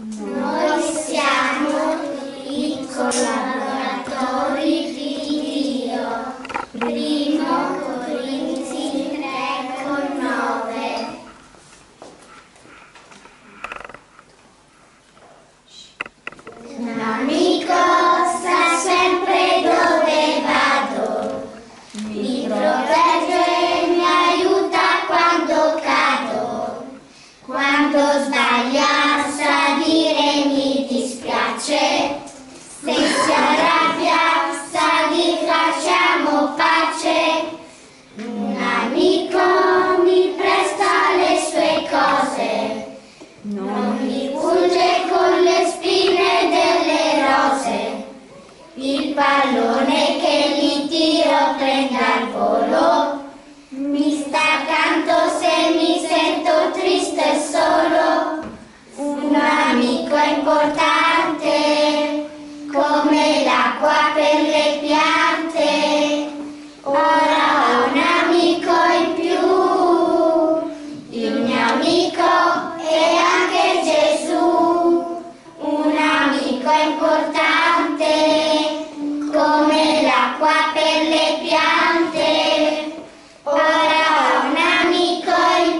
Noi siamo i collaboratori di Dio. Primo Corinzi 3,9. Un amico sa sempre dove vado, mi protegge e mi aiuta quando cado. Quando sbaglia sa dire mi dispiace, se si arrabbia sa di facciamo pace. Un amico mi presta le sue cose, non mi punge con le spine delle rose. Il pallone che gli tiro prende al volo, mi sta accanto se mi sento triste e solo. Un amico è importante, come l'acqua per le piante. Ora ho un amico in più, il mio amico è anche Gesù. Un amico è importante, come l'acqua per le piante. Ora ho un amico in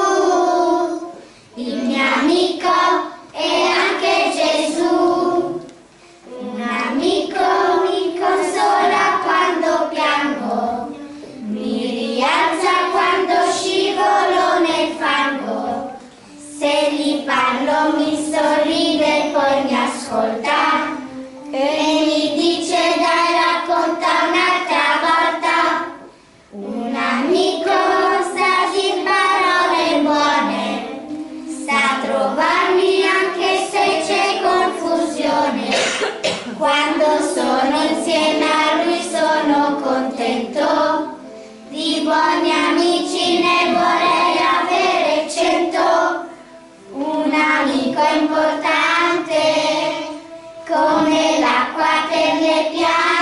più, il mio amico è anche Gesù. Un amico mi consola quando piango, mi rialza quando scivolo nel fango. Se gli parlo mi sorride, poi mi ascolta e mi dice dai racconta un'altra volta. Un amico sa dir parole buone, sa trovarmi anche se c'è confusione. Quando sono insieme a lui sono contento, di buoni amici ne vorrei avere 100. Un amico è importante, come l'acqua per le piante.